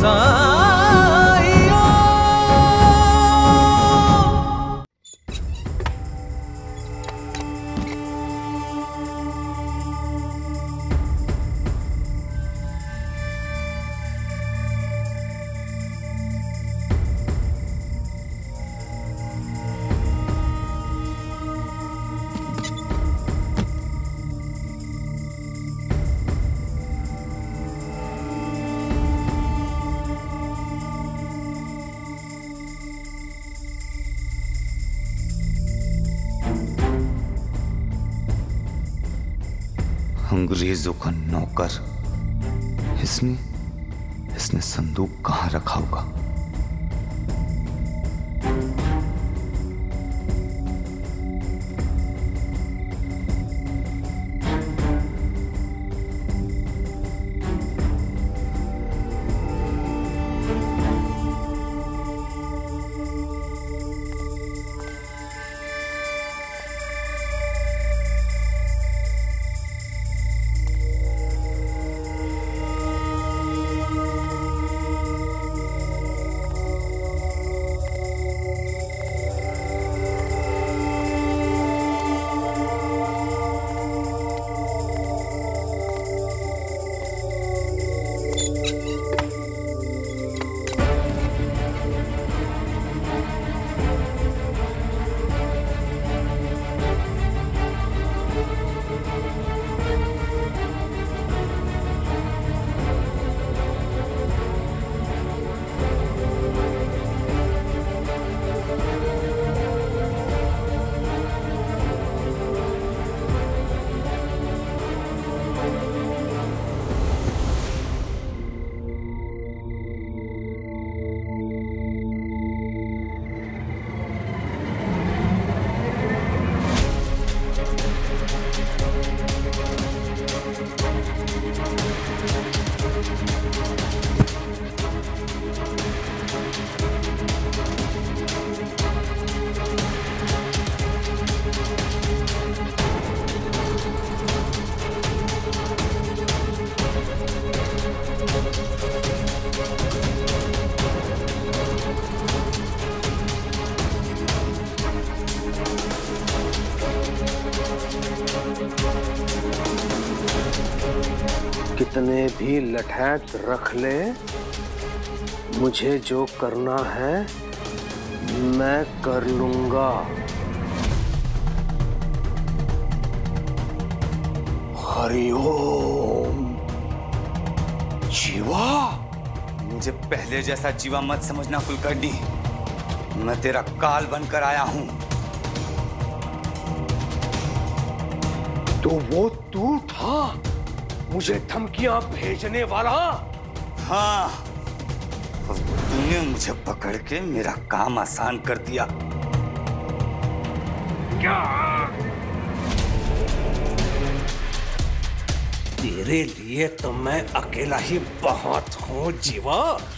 साइयो। अंग्रेजों का नौकर, इसने संदूक कहां रखा होगा? कितने भी लठैत रख ले, मुझे जो करना है मैं कर लूंगा। हरिओम। जीवा, मुझे पहले जैसा जीवा मत समझना कुलकर्णी। मैं तेरा काल बनकर आया हूं। तो वो तू था मुझे धमकियां भेजने वाला? हाँ, और तूने मुझे पकड़ के मेरा काम आसान कर दिया। क्या? तेरे लिए तो मैं अकेला ही बहुत हूं जीवा।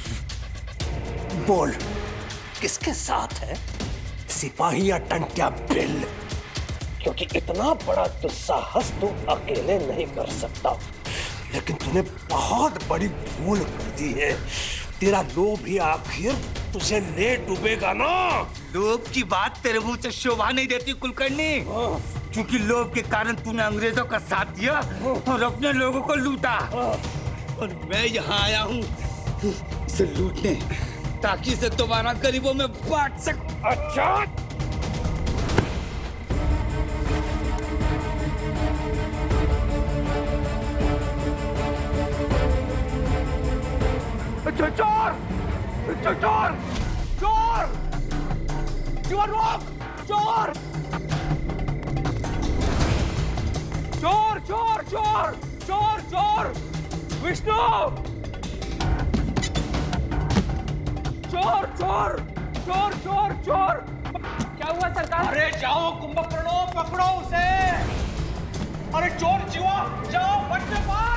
बोल, किसके साथ है? सिपाही या टंट्या बिल? क्योंकि इतना बड़ा दुस्साहस तू अकेले नहीं कर सकता। लेकिन तूने बहुत बड़ी भूल कर दी है। तेरा लोभ ही आखिर तुझे ले डूबेगा ना। लोभ की बात तेरे मुंह से शोभा नहीं देती कुलकर्णी, क्योंकि लोभ के कारण तूने अंग्रेजों का साथ दिया और अपने लोगों को लूटा। और मैं यहाँ आया हूँ इसे लूटने, ताकि इसे दोबारा गरीबों में बांट सक। अच्छा, चोर! चोर! चोर! चोर रोक! चोर! चोर! चोर! चोर! चोर! चोर! विष्णु! चोर! चोर! चोर! चोर! चोर! क्या हुआ सरकार? अरे जाओ कुंभकर्णों, पकड़ो उसे! अरे चोर जीवा, जाओ बचने पाए!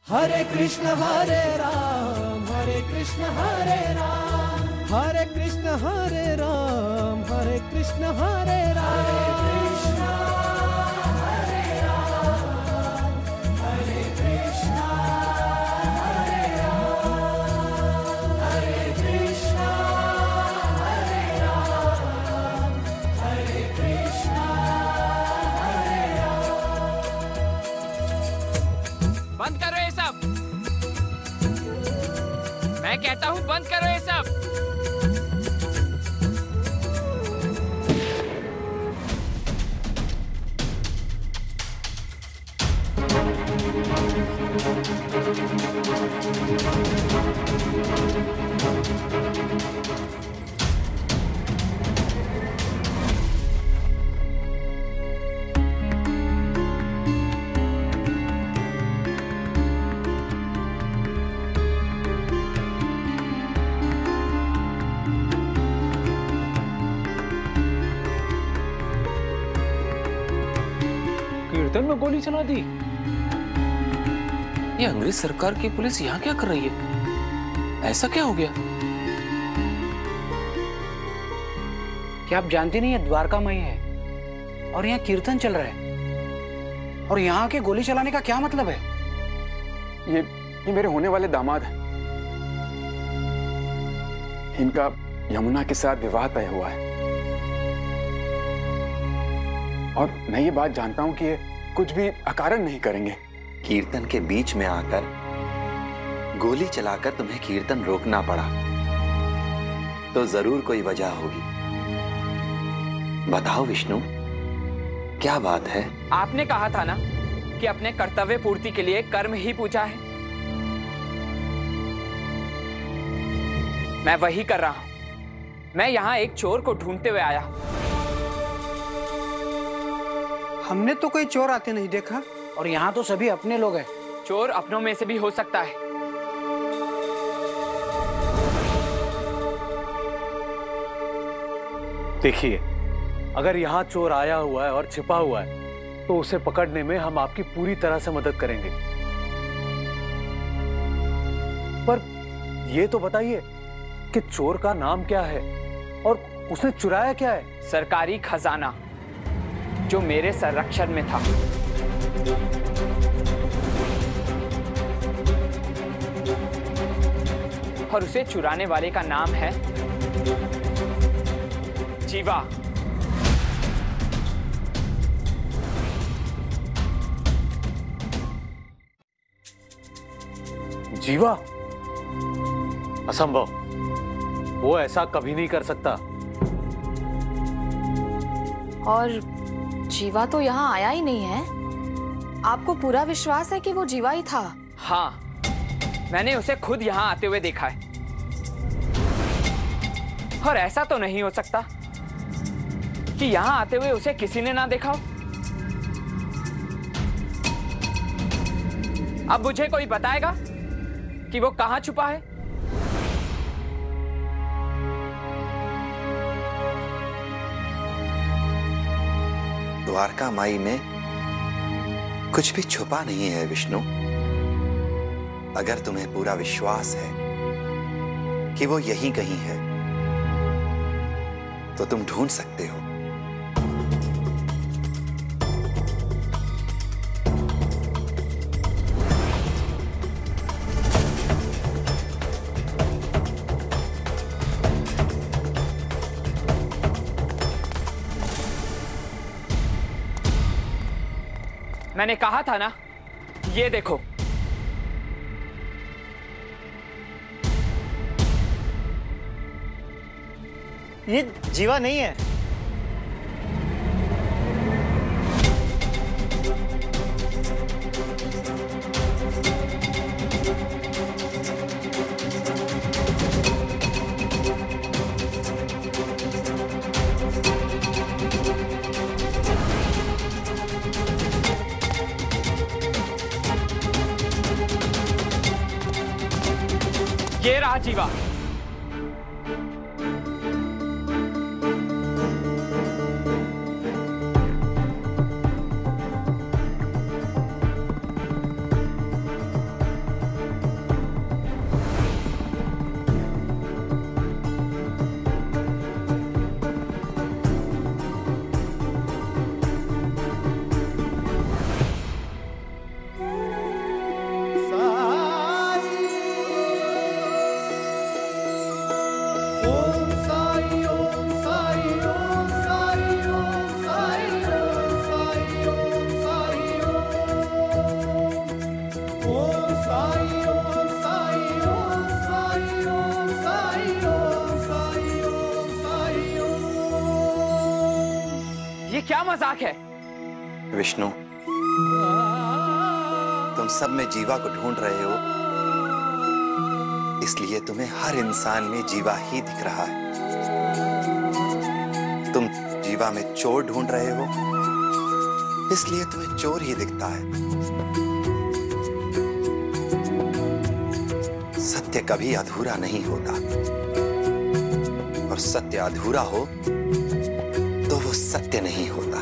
हरे कृष्ण हरे राम, हरे कृष्ण हरे राम, हरे कृष्ण हरे राम, हरे कृष्ण हरे राम, हरे कृष्ण हरे राम, हरे कृष्ण हरे राम, हरे कृष्ण हरे राम। बंद करो ये सब। मैं कहता हूँ बंद करो ये सब। कीर्तन में गोली चला दी। ये अंग्रेज सरकार की पुलिस यहाँ क्या कर रही है? ऐसा क्या हो गया? क्या आप जानती नहीं, ये द्वारका माई है और यहाँ कीर्तन चल रहा है, और यहाँ के गोली चलाने का क्या मतलब है? ये मेरे होने वाले दामाद हैं। इनका यमुना के साथ विवाह तय हुआ है, और मैं ये बात जानता हूं कि ये कुछ भी अकारण नहीं करेंगे। कीर्तन के बीच में आकर गोली चलाकर तुम्हें कीर्तन रोकना पड़ा तो जरूर कोई वजह होगी। बताओ विष्णु, क्या बात है? आपने कहा था ना कि अपने कर्तव्य पूर्ति के लिए कर्म ही पूजा है। मैं वही कर रहा हूं। मैं यहाँ एक चोर को ढूंढते हुए आया हूं। हमने तो कोई चोर आते नहीं देखा, और यहाँ तो सभी अपने लोग हैं। चोर अपनों में से भी हो सकता है। देखिए, अगर यहाँ चोर आया हुआ है और छिपा हुआ है तो उसे पकड़ने में हम आपकी पूरी तरह से मदद करेंगे। पर ये तो बताइए कि चोर का नाम क्या है और उसने चुराया क्या है? सरकारी खजाना जो मेरे संरक्षण में था। और उसे चुराने वाले का नाम है जीवा। जीवा? असंभव, वो ऐसा कभी नहीं कर सकता। और जीवा तो यहाँ आया ही नहीं है। आपको पूरा विश्वास है कि वो जीवा ही था? हाँ, मैंने उसे खुद यहाँ आते हुए देखा है। और ऐसा तो नहीं हो सकता कि यहाँ आते हुए उसे किसी ने ना देखा हो। अब मुझे कोई बताएगा कि वो कहाँ छुपा है? द्वारका माई में कुछ भी छुपा नहीं है विष्णु। अगर तुम्हें पूरा विश्वास है कि वो यहीं कहीं है तो तुम ढूंढ सकते हो। मैंने कहा था ना, ये देखो। ये जीवा नहीं है। ये रहा जीवा। ये क्या मजाक है? विष्णु, तुम सब में जीवा को ढूंढ रहे हो, इसलिए तुम्हें हर इंसान में जीवा ही दिख रहा है। तुम जीवा में चोर ढूंढ रहे हो, इसलिए तुम्हें चोर ही दिखता है। सत्य कभी अधूरा नहीं होता, और सत्य अधूरा हो तो वो सत्य नहीं होता।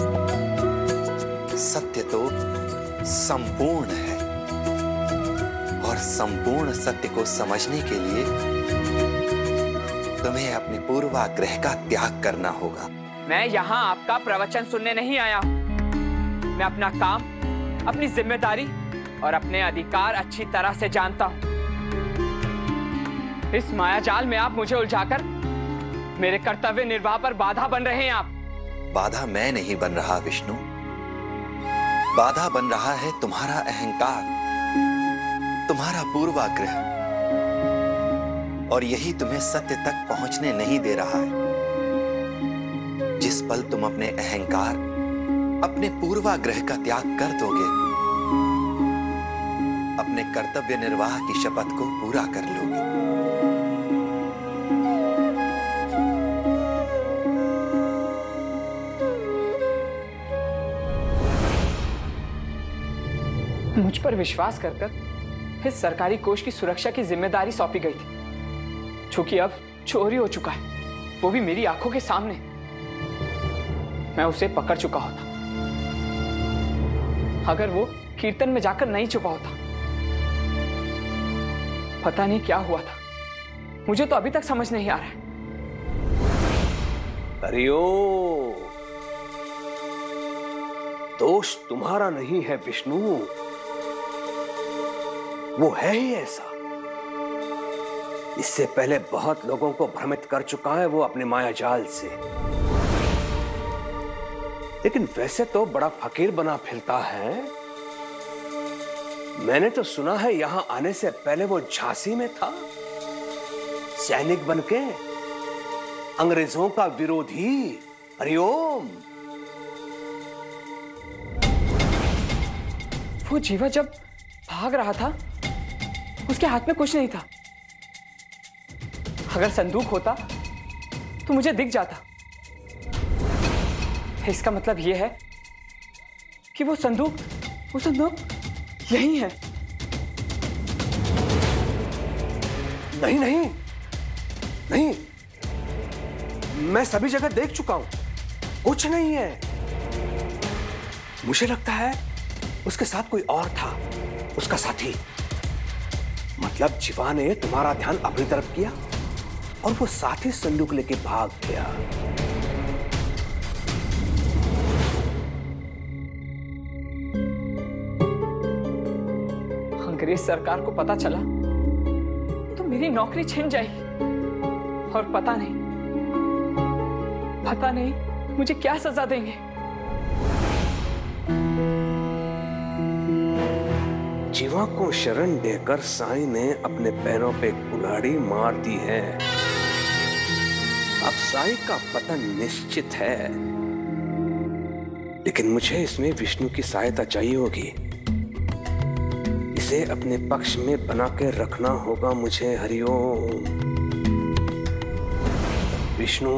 सत्य तो संपूर्ण है, और संपूर्ण सत्य को समझने के लिए तुम्हें अपने पूर्वाग्रह का त्याग करना होगा। मैं यहाँ आपका प्रवचन सुनने नहीं आया हूँ। मैं अपना काम, अपनी जिम्मेदारी और अपने अधिकार अच्छी तरह से जानता हूँ। इस मायाजाल में आप मुझे उलझाकर मेरे कर्तव्य निर्वाह पर बाधा बन रहे हैं। आप बाधा मैं नहीं बन रहा विष्णु, बाधा बन रहा है तुम्हारा अहंकार, तुम्हारा पूर्वाग्रह, और यही तुम्हें सत्य तक पहुंचने नहीं दे रहा है। जिस पल तुम अपने अहंकार, अपने पूर्वाग्रह का त्याग कर दोगे, अपने कर्तव्य निर्वाह की शपथ को पूरा कर लोगे। मुझ पर विश्वास कर इस सरकारी कोष की सुरक्षा की जिम्मेदारी सौंपी गई थी, जो कि अब चोरी हो चुका है, वो भी मेरी आंखों के सामने। मैं उसे पकड़ चुका होता, अगर वो कीर्तन में जाकर नहीं छुपा होता। पता नहीं क्या हुआ था, मुझे तो अभी तक समझ नहीं आ रहा है। हरिओम, दोष तुम्हारा नहीं है विष्णु, वो है ही ऐसा। इससे पहले बहुत लोगों को भ्रमित कर चुका है वो अपने मायाजाल से। लेकिन वैसे तो बड़ा फकीर बना फिरता है। मैंने तो सुना है यहां आने से पहले वो झांसी में था, सैनिक बनके, अंग्रेजों का विरोधी। हरिओम। वो जीवा जब भाग रहा था, उसके हाथ में कुछ नहीं था। अगर संदूक होता तो मुझे दिख जाता। इसका मतलब यह है कि वो संदूक यही है। नहीं नहीं नहीं, मैं सभी जगह देख चुका हूं, कुछ नहीं है। मुझे लगता है उसके साथ कोई और था, उसका साथी। मतलब जीवा ने तुम्हारा ध्यान अपनी तरफ किया और वो साथी संदूक लेके भाग गया। अंग्रेज सरकार को पता चला तो मेरी नौकरी छिन जाएगी, और पता नहीं मुझे क्या सजा देंगे। जीवा को शरण देकर साई ने अपने पैरों पे कुल्हाड़ी मार दी है। अब साई का पतन निश्चित है, लेकिन मुझे इसमें विष्णु की सहायता चाहिए होगी। इसे अपने पक्ष में बना के रखना होगा मुझे। हरिओम। विष्णु,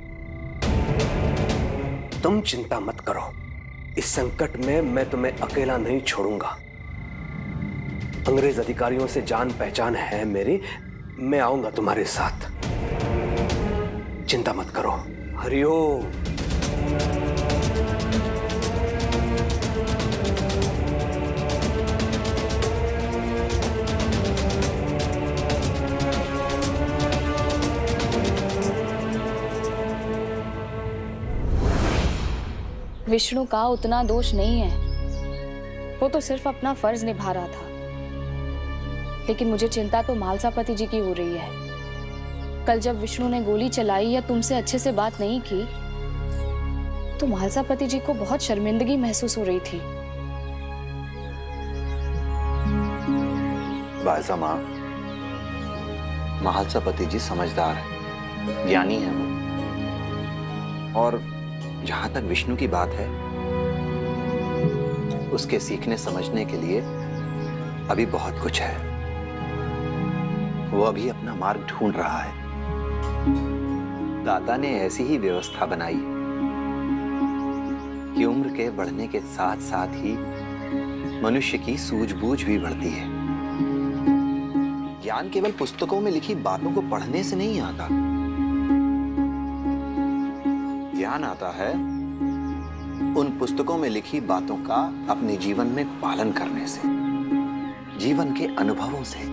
तुम चिंता मत करो, इस संकट में मैं तुम्हें अकेला नहीं छोड़ूंगा। अंग्रेज अधिकारियों से जान पहचान है मेरी, मैं आऊंगा तुम्हारे साथ, चिंता मत करो। हरिओम। विष्णु का उतना दोष नहीं है, वो तो सिर्फ अपना फर्ज निभा रहा था। लेकिन मुझे चिंता तो मालसापति जी की हो रही है। कल जब विष्णु ने गोली चलाई या तुमसे अच्छे से बात नहीं की, तो मालसापति जी को बहुत शर्मिंदगी महसूस हो रही थी। बाजा माँ, महालसापति जी समझदार है, ज्ञानी है वो। और जहां तक विष्णु की बात है, उसके सीखने समझने के लिए अभी बहुत कुछ है। वो अभी अपना मार्ग ढूंढ रहा है। दाता ने ऐसी ही व्यवस्था बनाई कि उम्र के बढ़ने के साथ साथ ही मनुष्य की सूझबूझ भी बढ़ती है। ज्ञान केवल पुस्तकों में लिखी बातों को पढ़ने से नहीं आता। ज्ञान आता है उन पुस्तकों में लिखी बातों का अपने जीवन में पालन करने से, जीवन के अनुभवों से।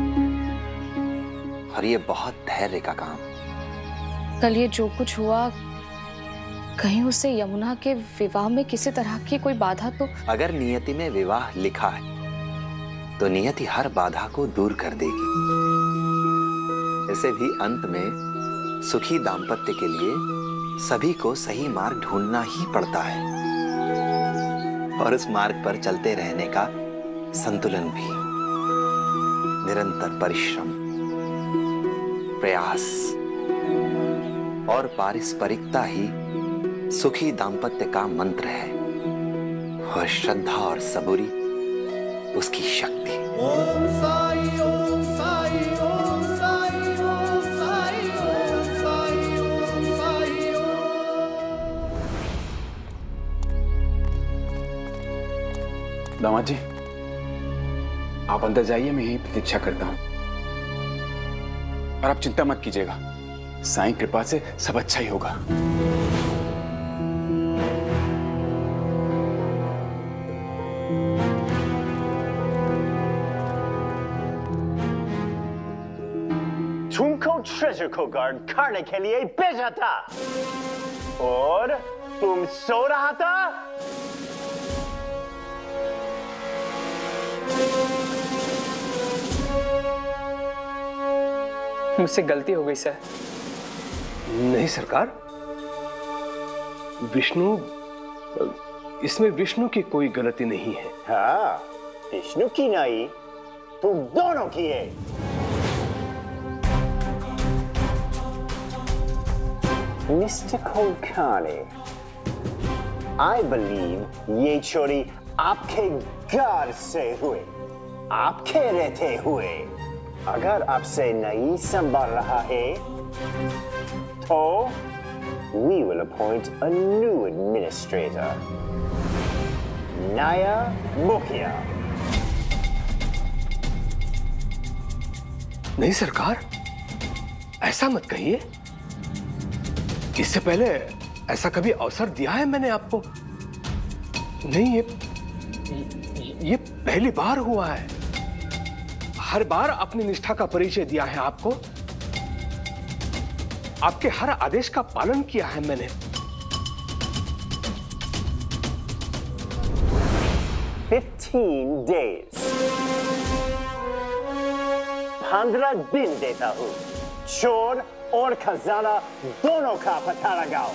और ये बहुत धैर्य का काम। कल ये जो कुछ हुआ, कहीं उससे यमुना के विवाह में किसी तरह की कोई बाधा तो? अगर नियति में विवाह लिखा है तो नियति हर बाधा को दूर कर देगी। ऐसे भी अंत में सुखी दाम्पत्य के लिए सभी को सही मार्ग ढूंढना ही पड़ता है, और उस मार्ग पर चलते रहने का संतुलन भी। निरंतर परिश्रम, प्रयास और पारस्परिकता ही सुखी दाम्पत्य का मंत्र है, और श्रद्धा और सबूरी उसकी शक्ति। ओम साई, ओम साई, ओम साई, ओम साई, ओम साई, ओम साई, दामाद जी, आप अंदर जाइए, मैं यहीं प्रतीक्षा करता हूं। और आप चिंता मत कीजिएगा, साईं कृपा से सब अच्छा ही होगा। तुमको ट्रेजर को गार्ड करने के लिए भेजा था और तुम सो रहा था। मुझसे गलती हो गई सर। नहीं सरकार, विष्णु, इसमें विष्णु की कोई गलती नहीं है। हाँ, विष्णु की नहीं, तुम दोनों की है। मिस्टर कुलकर्णी, I believe ये चोरी आपके घर से हुए, आपके रहते हुए। अगर आपसे नहीं संभाल रहा है तो we will appoint a new administrator, नया मुखिया। नहीं सरकार, ऐसा मत कहिए। इससे पहले ऐसा कभी अवसर दिया है मैंने आपको? नहीं, ये पहली बार हुआ है। हर बार अपनी निष्ठा का परिचय दिया है आपको, आपके हर आदेश का पालन किया है मैंने। days, 15 दिन देता हूं। चोर और खजाना दोनों का पता लगाओ।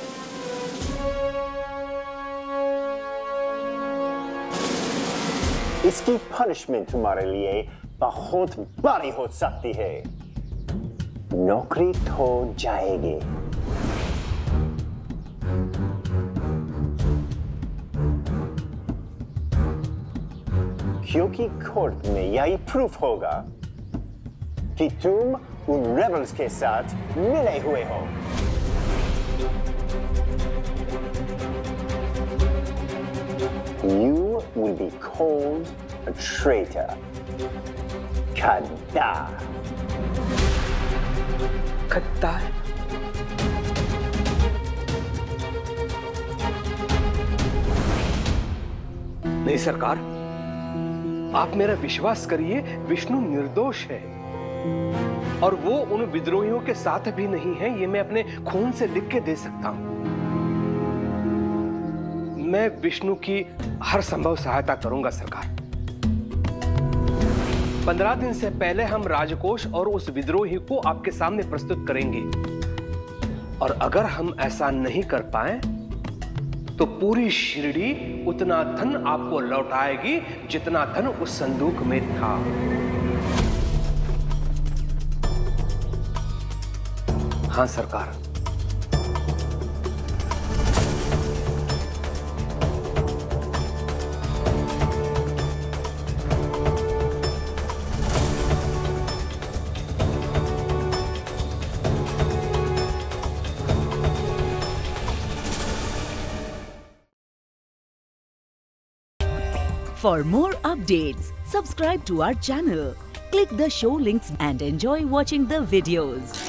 इसकी पनिशमेंट तुम्हारे लिए बहुत बड़ी हो सकती है। नौकरी खो जाएगी। क्योंकि कोर्ट में यही प्रूफ होगा कि तुम उन रेबल्स के साथ मिले हुए हो। You will be called a traitor. गद्दार। गद्दार? नहीं सरकार, आप मेरा विश्वास करिए, विष्णु निर्दोष है और वो उन विद्रोहियों के साथ भी नहीं है। ये मैं अपने खून से लिख के दे सकता हूं। मैं विष्णु की हर संभव सहायता करूंगा सरकार। 15 दिन से पहले हम राजकोष और उस विद्रोही को आपके सामने प्रस्तुत करेंगे, और अगर हम ऐसा नहीं कर पाए तो पूरी शिरडी उतना धन आपको लौटाएगी जितना धन उस संदूक में था। खान सरकार। For more updates, subscribe to our channel, click the show links and enjoy watching the videos.